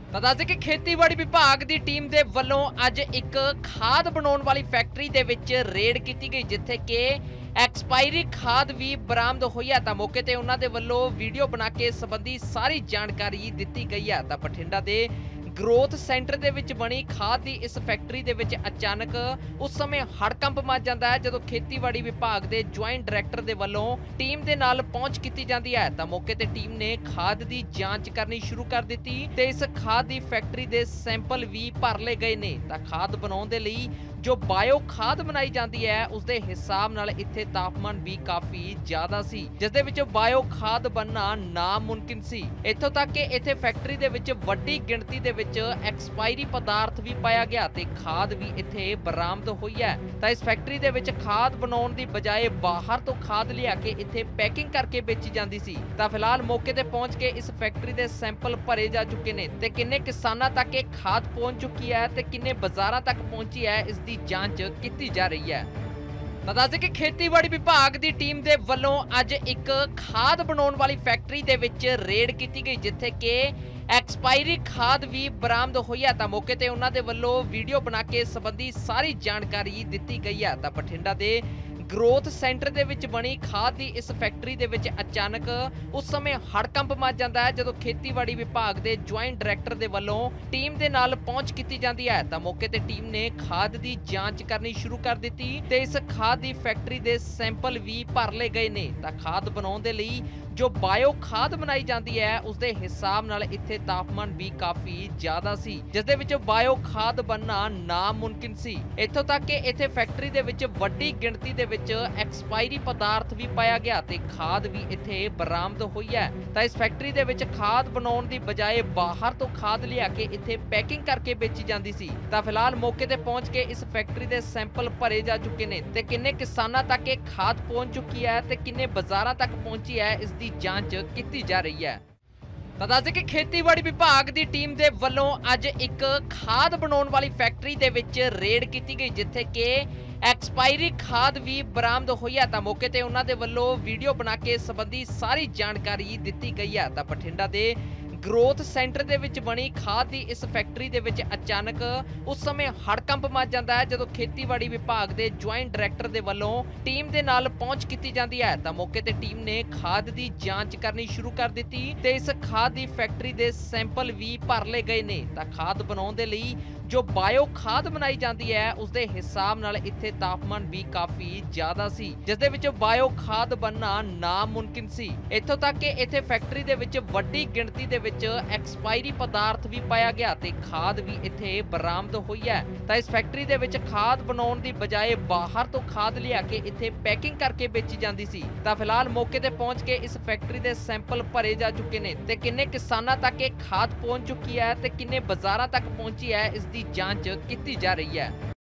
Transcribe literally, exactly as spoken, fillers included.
ਤਾਂ ਦੱਸ ਕਿ ਖੇਤੀਬਾੜੀ ਵਿਭਾਗ ਦੀ ਟੀਮ ਦੇ ਵੱਲੋਂ ਅੱਜ ਇੱਕ ਖਾਦ ਬਣਾਉਣ ਵਾਲੀ ਫੈਕਟਰੀ ਦੇ ਵਿੱਚ ਰੇਡ ਕੀਤੀ ਗਈ, ਜਿੱਥੇ ਕਿ ਐਕਸਪਾਇਰੀ ਖਾਦ ਵੀ ਬਰਾਮਦ ਹੋਈ ਹੈ। ਤਾਂ ਮੌਕੇ ਤੇ ਉਹਨਾਂ ਦੇ ਵੱਲੋਂ ਵੀਡੀਓ ਬਣਾ ਕੇ ਸੰਬੰਧੀ ਸਾਰੀ ਜਾਣਕਾਰੀ ਦਿੱਤੀ ਗਈ ਹੈ। ਤਾਂ ਬਠਿੰਡਾ ਦੇ ਗਰੋਥ ਸੈਂਟਰ ਦੇ ਵਿੱਚ ਬਣੀ ਖਾਦ ਦੀ ਇਸ ਫੈਕਟਰੀ ਦੇ ਵਿੱਚ ਅਚਾਨਕ ਉਸ ਸਮੇਂ ਹੜਕੰਪ ਮਚ ਜਾਂਦਾ ਹੈ, ਜਦੋਂ ਖੇਤੀਬਾੜੀ ਵਿਭਾਗ ਦੇ ਜੁਆਇੰਟ ਡਾਇਰੈਕਟਰ ਦੇ ਵੱਲੋਂ ਟੀਮ ਦੇ ਨਾਲ ਪਹੁੰਚ ਕੀਤੀ ਜਾਂਦੀ ਹੈ। ਤਾਂ ਮੌਕੇ ਤੇ ਟੀਮ ਨੇ ਖਾਦ ਦੀ ਜਾਂਚ ਕਰਨੀ ਸ਼ੁਰੂ ਕਰ ਦਿੱਤੀ ਤੇ ਇਸ ਖਾਦ ਦੀ ਫੈਕਟਰੀ ਦੇ ਸੈਂਪਲ ਵੀ ਭਰ ਲਏ ਗਏ ਨੇ। ਤਾਂ ਖਾਦ ਬਣਾਉਣ ਦੇ ਲਈ ਜੋ ਬਾਇਓ ਖਾਦ ਬਣਾਈ ਜਾਂਦੀ ਹੈ, ਉਸ ਦੇ ਹਿਸਾਬ ਨਾਲ ਇੱਥੇ ਤਾਪਮਾਨ ਵੀ ਕਾਫੀ ਜ਼ਿਆਦਾ ਸੀ, ਜਿਸ ਦੇ ਵਿੱਚ ਬਾਇਓ ਖਾਦ ਬਣਨਾ ਨਾਮੁਮਕਿਨ ਸੀ। ਇੱਥੋਂ ਤੱਕ ਕਿ ਇੱਥੇ ਫੈਕਟਰੀ ਦੇ ਵਿੱਚ ਵੱਡੀ ਗਿਣਤੀ ਦੇ ਵਿੱਚ ਐਕਸਪਾਇਰੀ ਪਦਾਰਥ ਵੀ ਪਾਇਆ ਗਿਆ ਤੇ ਖਾਦ ਵੀ ਇੱਥੇ ਬਰਾਮਦ ਹੋਈ ਹੈ। ਤਾਂ ਇਸ ਫੈਕਟਰੀ ਦੇ ਵਿੱਚ ਖਾਦ ਬਣਾਉਣ ਦੀ ਬਜਾਏ ਬਾਹਰ ਤੋਂ ਖਾਦ ਲਿਆ ਕੇ ਇੱਥੇ ਪੈਕਿੰਗ ਕਰਕੇ ਵੇਚੀ ਜਾਂਦੀ ਸੀ। ਤਾਂ ਫਿਲਹਾਲ ਮੌਕੇ ਤੇ ਪਹੁੰਚ ਕੇ ਇਸ ਫੈਕਟਰੀ ਦੇ ਸੈਂਪਲ ਭਰੇ ਜਾ ਚੁੱਕੇ ਨੇ ਤੇ ਕਿੰਨੇ ਕਿਸਾਨਾਂ ਤੱਕ ਇਹ ਖਾਦ ਪਹੁੰਚ ਚੁੱਕੀ ਹੈ ਤੇ ਕਿੰਨੇ ਬਾਜ਼ਾਰਾਂ ਤੱਕ ਪਹੁੰਚੀ ਹੈ, ਇਸ ਦੀ ਜਾਂਚ ਕੀਤੀ ਜਾ ਰਹੀ ਹੈ। ਤਾਂ ਦੱਸ ਕਿ ਖੇਤੀਬਾੜੀ ਵਿਭਾਗ ਦੀ ਟੀਮ ਦੇ ਵੱਲੋਂ ਅੱਜ ਇੱਕ ਖਾਦ ਬਣਾਉਣ ਵਾਲੀ ਫੈਕਟਰੀ ਦੇ ਵਿੱਚ ਰੇਡ ਕੀਤੀ ਗਈ, ਜਿੱਥੇ ਕਿ ਐਕਸਪਾਇਰੀ ਖਾਦ ਵੀ ਬਰਾਮਦ ਹੋਈ ਹੈ। ਤਾਂ ਮੌਕੇ ਤੇ ਉਹਨਾਂ ਦੇ ਵੱਲੋਂ ਵੀਡੀਓ ਬਣਾ ਕੇ ਸੰਬੰਧੀ ਸਾਰੀ ਜਾਣਕਾਰੀ ਦਿੱਤੀ ਗਈ ਹੈ। ਤਾਂ ਬਠਿੰਡਾ ਦੇ ਗਰੋਥ ਸੈਂਟਰ ਦੇ ਵਿੱਚ ਬਣੀ ਖਾਦ ਦੀ ਇਸ ਫੈਕਟਰੀ ਦੇ ਵਿੱਚ ਅਚਾਨਕ ਉਸ ਸਮੇਂ ਹੜਕੰਪ ਮਚ ਜਾਂਦਾ ਹੈ, ਜਦੋਂ ਖੇਤੀਬਾੜੀ ਵਿਭਾਗ ਦੇ ਜੁਆਇੰਟ ਡਾਇਰੈਕਟਰ ਦੇ ਵੱਲੋਂ ਟੀਮ ਦੇ ਨਾਲ ਪਹੁੰਚ ਕੀਤੀ ਜਾਂਦੀ ਹੈ। ਤਾਂ ਮੌਕੇ ਤੇ ਟੀਮ ਨੇ ਖਾਦ ਦੀ ਜਾਂਚ ਕਰਨੀ ਸ਼ੁਰੂ ਕਰ ਦਿੱਤੀ ਤੇ ਇਸ ਖਾਦ ਦੀ ਫੈਕਟਰੀ ਦੇ ਸੈਂਪਲ ਵੀ ਭਰ ਲਏ ਗਏ ਨੇ। ਤਾਂ ਖਾਦ ਬਣਾਉਣ ਦੇ ਲਈ ਜੋ ਬਾਇਓ ਖਾਦ ਬਣਾਈ ਜਾਂਦੀ ਹੈ, ਉਸ ਦੇ ਹਿਸਾਬ ਨਾਲ ਇੱਥੇ ਤਾਪਮਾਨ ਵੀ ਕਾਫੀ ਜ਼ਿਆਦਾ ਸੀ, ਜਿਸ ਦੇ ਵਿੱਚ ਬਾਇਓ ਖਾਦ ਬਣਨਾ ਨਾਮੁਮਕਿਨ ਸੀ। ਇੱਥੋਂ ਤੱਕ ਕਿ ਇੱਥੇ ਫੈਕਟਰੀ ਦੇ ਵਿੱਚ ਵੱਡੀ ਗਿਣਤੀ ਦੇ ਵਿੱਚ ਐਕਸਪਾਇਰੀ ਪਦਾਰਥ ਵੀ ਪਾਇਆ ਗਿਆ ਤੇ ਖਾਦ ਵੀ ਇੱਥੇ ਬਰਾਮਦ ਹੋਈ ਹੈ। ਤਾਂ ਇਸ ਫੈਕਟਰੀ ਦੇ ਵਿੱਚ ਖਾਦ ਬਣਾਉਣ ਦੀ ਬਜਾਏ ਬਾਹਰ ਤੋਂ ਖਾਦ ਲਿਆ ਕੇ ਇੱਥੇ ਪੈਕਿੰਗ ਕਰਕੇ ਵੇਚੀ ਜਾਂਦੀ ਸੀ। ਤਾਂ ਫਿਲਹਾਲ ਮੌਕੇ ਤੇ ਪਹੁੰਚ ਕੇ ਇਸ ਫੈਕਟਰੀ ਦੇ ਸੈਂਪਲ ਭਰੇ ਜਾ ਚੁੱਕੇ ਨੇ ਤੇ ਕਿੰਨੇ ਕਿਸਾਨਾਂ ਤੱਕ ਇਹ ਖਾਦ ਪਹੁੰਚ ਚੁੱਕੀ ਹੈ ਤੇ ਕਿੰਨੇ ਬਾਜ਼ਾਰਾਂ ਤੱਕ ਪਹੁੰਚੀ ਹੈ, ਇਸ ਦੀ ਜਾਂਚ ਕੀਤੀ ਜਾ ਰਹੀ ਹੈ। ਤਾਂ ਦੱਸ ਕਿ ਖੇਤੀਬਾੜੀ ਵਿਭਾਗ ਦੀ ਟੀਮ ਦੇ ਵੱਲੋਂ ਅੱਜ ਇੱਕ ਖਾਦ ਬਣਾਉਣ ਵਾਲੀ ਫੈਕਟਰੀ ਦੇ ਵਿੱਚ ਰੇਡ ਕੀਤੀ ਗਈ, ਜਿੱਥੇ ਕਿ ਐਕਸਪਾਇਰੀ ਖਾਦ ਵੀ ਬਰਾਮਦ ਹੋਈ ਹੈ। ਤਾਂ ਮੌਕੇ ਤੇ ਉਹਨਾਂ ਦੇ ਵੱਲੋਂ ਵੀਡੀਓ ਬਣਾ ਕੇ ਸੰਬੰਧੀ ਸਾਰੀ ਜਾਣਕਾਰੀ ਦਿੱਤੀ ਗਈ ਹੈ। ਤਾਂ ਬਠਿੰਡਾ ਦੇ ਗਰੋਥ ਸੈਂਟਰ ਦੇ ਵਿੱਚ ਬਣੀ ਖਾਦ ਦੀ ਇਸ ਫੈਕਟਰੀ ਦੇ ਵਿੱਚ ਅਚਾਨਕ ਉਸ ਸਮੇਂ ਹੜਕੰਪ ਮਚ ਜਾਂਦਾ ਹੈ, ਜਦੋਂ ਖੇਤੀਬਾੜੀ ਵਿਭਾਗ ਦੇ ਜੁਆਇੰਟ ਡਾਇਰੈਕਟਰ ਦੇ ਵੱਲੋਂ ਟੀਮ ਦੇ ਨਾਲ ਪਹੁੰਚ ਕੀਤੀ ਜਾਂਦੀ ਹੈ। ਤਾਂ ਮੌਕੇ ਤੇ ਟੀਮ ਨੇ ਖਾਦ ਦੀ ਜਾਂਚ ਕਰਨੀ ਸ਼ੁਰੂ ਕਰ ਦਿੱਤੀ ਤੇ ਇਸ ਖਾਦ ਦੀ ਫੈਕਟਰੀ ਦੇ ਸੈਂਪਲ ਵੀ ਭਰ ਲਏ ਗਏ ਨੇ। ਤਾਂ ਖਾਦ ਬਣਾਉਣ ਦੇ ਲਈ ਜੋ ਬਾਇਓ ਖਾਦ ਬਣਾਈ ਜਾਂਦੀ ਹੈ, ਉਸ ਦੇ ਹਿਸਾਬ ਨਾਲ ਇੱਥੇ ਤਾਪਮਾਨ ਵੀ ਕਾਫੀ ਜ਼ਿਆਦਾ ਸੀ, ਜਿਸ ਦੇ ਵਿੱਚ ਬਾਇਓ ਖਾਦ ਬਣਨਾ ਨਾਮੁਮਕਿਨ ਸੀ। ਇੱਥੋਂ ਤੱਕ ਕਿ ਇੱਥੇ ਫੈਕਟਰੀ ਦੇ ਵਿੱਚ ਵੱਡੀ ਗਿਣਤੀ ਦੇ ਵਿੱਚ ਐਕਸਪਾਇਰੀ ਪਦਾਰਥ ਵੀ ਪਾਇਆ ਗਿਆ ਤੇ ਖਾਦ ਵੀ ਇੱਥੇ ਬਰਾਮਦ ਹੋਈ ਹੈ। ਤਾਂ ਇਸ ਫੈਕਟਰੀ ਦੇ ਵਿੱਚ ਖਾਦ ਬਣਾਉਣ ਦੀ ਬਜਾਏ ਬਾਹਰ ਤੋਂ ਖਾਦ ਲਿਆ ਕੇ ਇੱਥੇ ਪੈਕਿੰਗ ਕਰਕੇ ਵੇਚੀ ਜਾਂਦੀ ਸੀ। ਤਾਂ ਫਿਲਹਾਲ ਮੌਕੇ ਤੇ ਪਹੁੰਚ ਕੇ ਇਸ ਫੈਕਟਰੀ ਦੇ ਸੈਂਪਲ ਭਰੇ ਜਾ ਚੁੱਕੇ ਨੇ ਤੇ ਕਿੰਨੇ ਕਿਸਾਨਾਂ ਤੱਕ ਇਹ ਖਾਦ ਪਹੁੰਚ ਚੁੱਕੀ ਹੈ ਤੇ ਕਿੰਨੇ ਬਾਜ਼ਾਰਾਂ ਤੱਕ ਪਹੁੰਚੀ ਹੈ, ਇਸ ਦੀ ਜਾਂਚ ਕੀਤੀ ਜਾ ਰਹੀ ਹੈ।